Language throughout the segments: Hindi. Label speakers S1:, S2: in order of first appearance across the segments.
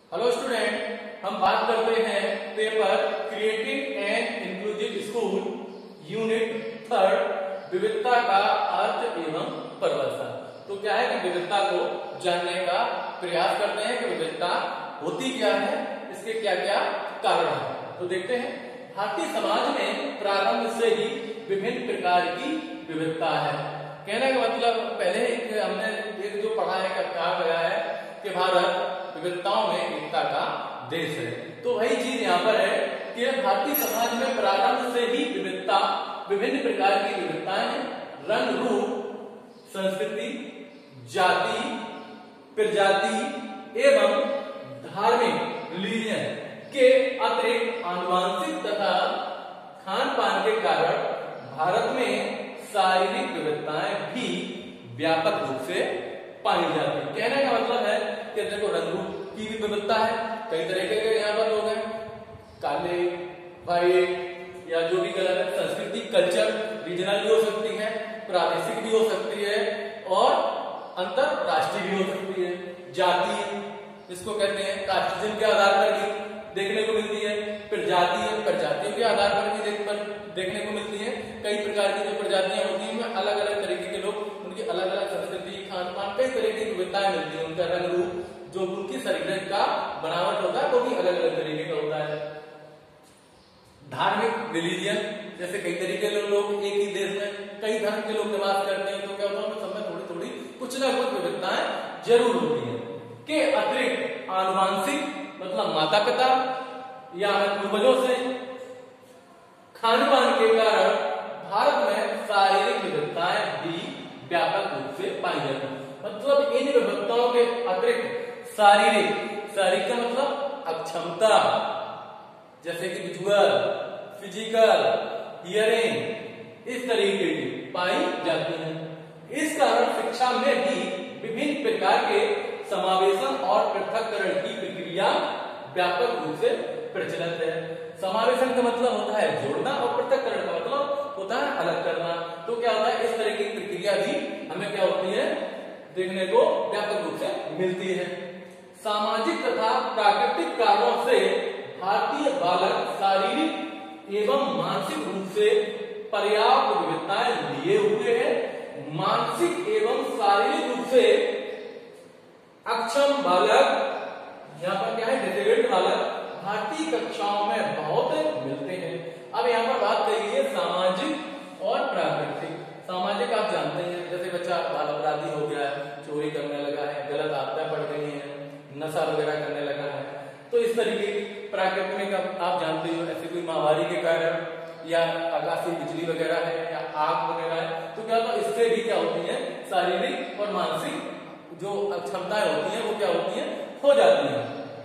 S1: हेलो स्टूडेंट, हम बात करते हैं paper creative and inclusive school unit 3 विविधता का अर्थ एवं परिभाषा। तो क्या है कि विविधता को जानने का प्रयास करते हैं कि विविधता होती क्या है, इसके क्या क्या कारण है। तो देखते हैं, भारतीय समाज में प्रारंभ से ही विभिन्न प्रकार की विविधता है। कहने का मतलब पहले हमने एक जो पढ़ा है कहा गया है कि भारत विविधताओं में एकता का देश है। तो वही चीज यहाँ पर है कि भारतीय समाज में प्रारंभ से ही विविधता, विभिन्न प्रकार की विविधताएं हैं। रंग, रूप, संस्कृति, जाति, प्रजाति एवं धार्मिक रिलीजन के अतिरिक्त आनुवंशिक तथा खान पान के कारण भारत में शारीरिक विविधताएं भी व्यापक रूप से पाई जाती है। कहने का मतलब है कि देखो, रंग रूप की भी विविधता है, कई तरह के यहाँ पर लोग हैं, काले, व्हाइट या जो भी कलर है। संस्कृति, कल्चर रीजनल भी हो सकती है, प्रादेशिक भी हो सकती है और अंतरराष्ट्रीय भी हो सकती है। जाति, इसको कहते हैं कास्टिज्म के आधार पर भी देखने को मिलती है। प्रजातियों के आधार पर भी देखने को मिलती है। कई प्रकार की जो प्रजातियां होती हैं उनमें अलग अलग तरीके के लोग, उनकी अलग अलग संस्कृति, खान पान, कई तरह की विविधताएं मिलती है। उनका रंग रूप, जो उनकी शरीर का बनावट होता है वो भी अलग अलग तरीके का होता है। धार्मिक रिलीजन, जैसे कई तरीके के लोग एक ही देश में कई धर्म के लोग निवास करते हैं, तो क्या होता है सब में थोड़ी थोड़ी कुछ ना कुछ विविधताएं जरूर होती है। के अतिरिक्त आनुवंशिक मतलब माता पिता या पूर्वजों से खान पान के कारण भारत में शारीरिक विविधताएं भी व्यापक रूप से पाई जाती है। मतलब इन विविधताओं के अतिरिक्त शारीरिक का मतलब अक्षमता, जैसे कि विजुअल, फिजिकल, हियरिंग, इस तरीके की पाई जाती है। इस कारण शिक्षा में भी विभिन्न प्रकार के समावेशन और पृथक्करण की प्रक्रिया व्यापक रूप से प्रचलित है। समावेशन का मतलब होता है जोड़ना और पृथक्करण का मतलब होता है अलग करना। तो क्या होता है, इस तरह की प्रक्रिया भी हमें क्या होती है देखने को व्यापक रूप से मिलती है। सामाजिक तथा प्राकृतिक कारणों से भारतीय बालक शारीरिक एवं मानसिक रूप से पर्याप्त विविधताएं लिए हुए हैं। मानसिक एवं शारीरिक रूप से अक्षम बालक, यहाँ पर क्या है डिसेबल्ड बालक, भारतीय कक्षाओं में बहुत मिलते हैं। अब यहाँ पर बात करिए सामाजिक और प्राकृतिक। सामाजिक आप जानते हैं, जैसे बच्चा बाल अपराधी हो गया है, चोरी करने लगा है, गलत आदतें पड़ गई हैं, नशा वगैरह करने लगा है, तो इस तरीके की। प्राकृतिक आप जानते हो, ऐसे कोई महामारी के कारण या आकाशीय बिजली वगैरह है या आग वगैरह है, तो क्या होता है इससे भी क्या होती है शारीरिक और मानसिक जो क्षमताएं होती हैं वो क्या होती हैं हो जाती हैं।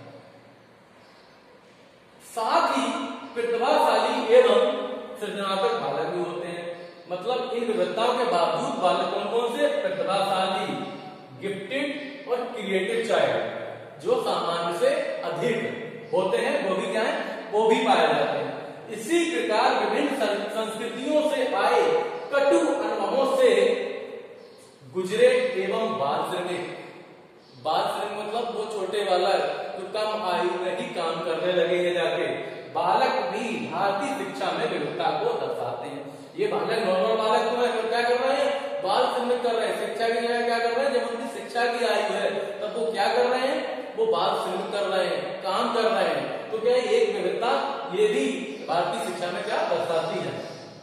S1: साथ ही प्रतिभाशाली एवं सृजनात्मक बालक भी होते हैं। मतलब इन विविधताओं के बावजूद बालक कौन से प्रतिभाशाली, गिफ्टेड और क्रिएटिव चाइल्ड जो सामान्य से अधिक होते हैं वो भी क्या है, वो भी पाए जाते हैं। इसी प्रकार विभिन्न संस्कृतियों से आए कटु अनुभवों से गुजरे एवं बाल श्रमिक मतलब वो छोटे बालक जो कम आयु में ही काम करने लगे हैं जाके, बालक भी भारतीय शिक्षा में विविधता को दर्शाते हैं। ये बालक नॉर्मल बालक तो है, क्या कर रहे हैं, बाल श्रमिक कर रहे हैं। शिक्षा की जगह क्या कर रहे हैं, जब उनकी शिक्षा की आयु है तब वो क्या कर रहे हैं, वो बाल श्रमिक कर रहे हैं, काम कर रहे हैं। तो क्या एक विविधता ये भी भारतीय शिक्षा में क्या दर्शाती है।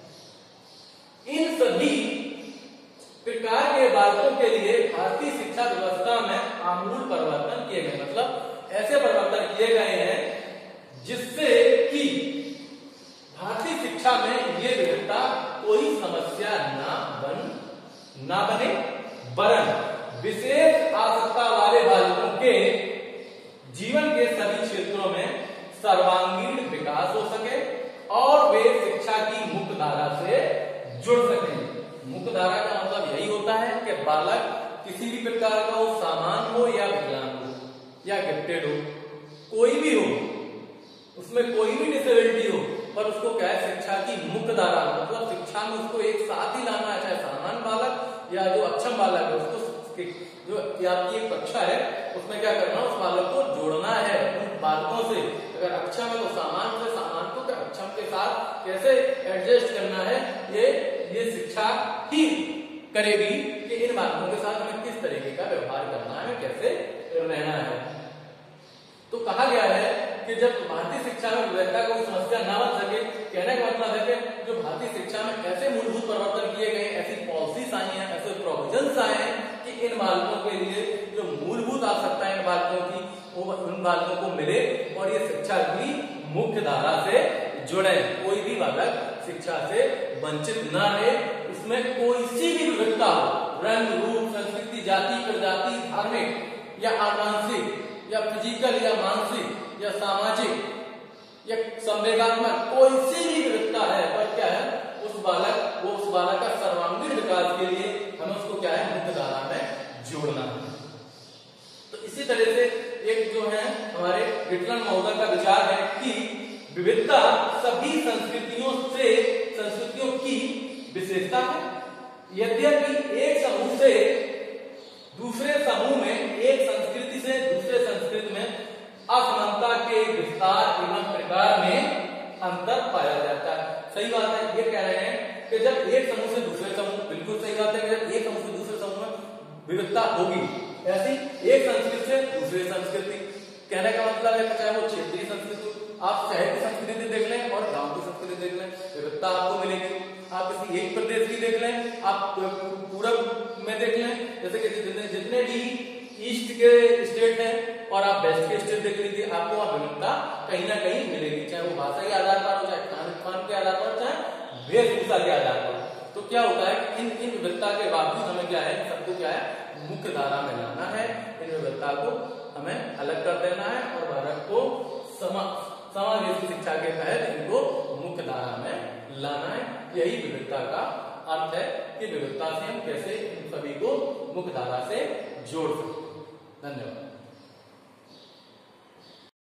S1: इन सभी प्रकार के बालकों के लिए भारतीय शिक्षा व्यवस्था में आमूल परिवर्तन किए गए। मतलब ऐसे परिवर्तन किए गए हैं जिससे कि भारतीय शिक्षा में ये विविधता कोई समस्या ना बने, वरन विशेष आवश्यकता वाले बालकों के जीवन के सभी क्षेत्रों में सर्वांगीण विकास हो सके और वे शिक्षा की मुख्य धारा से जुड़ सके। मुख्य धारा का मतलब यही होता है कि बालक किसी भी प्रकार का हो, सामान्य हो या विकलांग हो या गिफ्टेड हो, कोई भी हो, उसमें कोई भी डिसेबिलिटी हो, पर उसको क्या है शिक्षा की मुख्य धारा मतलब शिक्षा में उसको एक साथ ही लाना है। चाहे सामान्य बालक या जो अक्षम बालक है उसको उसके जो आपकी एक कक्षा है उसमें क्या करना, उस बालक को जोड़ना है उन बालकों से। अगर अक्षम है तो सामान्य से, सामान्य को अक्षम के साथ कैसे एडजस्ट करना है, ये शिक्षा ही करेगी कि इन बालकों के साथ हमें किस तरीके का व्यवहार करना है, कैसे रहना है। तो कहा गया है कि जब भारतीय शिक्षा में विविधता को समस्या ना बन सके, कहने का मतलब है कि जो भारतीय शिक्षा में ऐसे मूलभूत परिवर्तन किए गए, ऐसी पॉलिसीज आई हैं, ऐसे प्रोविजंस आए हैं कि इन बालकों के लिए जो मूलभूत आवश्यकताएं इन बालकों की वो उन बालकों को मिले और ये शिक्षा की मुख्य धारा से जुड़े, कोई भी बालक शिक्षा से वंचित ना रहे। इसमें कोई सी भी विविधता हो, रंग, रूप, संस्कृति, जाति, प्रजाति, धार्मिक या आनुवंशिक या फिजिकल या मानसिक या सामाजिक या संवेगात्मक, कोई सी भी विविधता है, पर क्या है उस बालक का सर्वांगीण विकास के लिए हमें उसको क्या है, मुख्य धारा में जोड़ना है। तो इसी तरह से एक जो है हमारे गिटलन महोदय का विचार है कि विविधता सभी संस्कृतियों की विशेषता है। यद्यपि एक समूह से दूसरे समूह में, एक संस्कृति से दूसरे संस्कृति में असमानता के विस्तार एवं प्रकार में अंतर पाया जाता है। सही बात है, ये कह रहे हैं कि जब एक समूह से दूसरे समूह, बिल्कुल सही बात है कि जब एक समूह से दूसरे समूह में विविधता होगी, ऐसी एक संस्कृति से दूसरी संस्कृति, कहने का मतलब है चाहे वो क्षेत्रीय संस्कृति, आप शहर की संस्कृति देख लें और गांव की संस्कृति देख लें, विविधता आपको मिलेगी। आप किसी एक प्रदेश की देख लें, आप पूरब में देख लें, जैसे कि जितने भी ईस्ट के स्टेट हैं और आप वेस्ट के स्टेट देख लीजिए, आपको वहां विविधता कहीं ना कहीं मिलेगी, चाहे वो भाषा के आधार पर हो, चाहे खान के आधार पर, चाहे वेशभूषा के आधार पर। तो क्या होता है, इन विविधता के बावजूद हमें क्या है, सबको क्या है, मुख्य धारा में लाना है, इन विविधता को हमें अलग कर देना है और भारत को समावेशी शिक्षा के तहत इनको मुख्य धारा में लाना है। यही विविधता का अर्थ है कि विविधता से हम कैसे इन सभी को मुख्य धारा से जोड़ सकते हैं। धन्यवाद।